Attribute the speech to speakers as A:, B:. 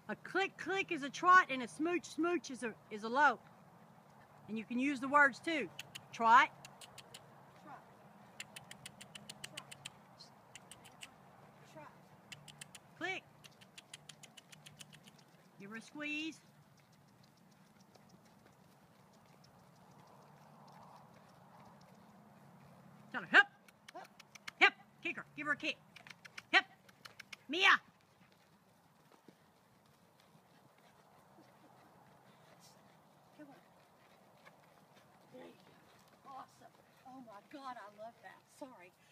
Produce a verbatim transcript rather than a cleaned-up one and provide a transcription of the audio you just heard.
A: A click click is a trot, and a smooch smooch is a is a lope. And you can use the words too. Trot.
B: Trot. Trot. Trot.
A: Click. Give her a squeeze. Tell her, hip.
B: Up.
A: Hip. Kick her. Give her a kick. Hip. Mia.
B: Come on. There you go. Awesome. Oh my God, I love that. Sorry.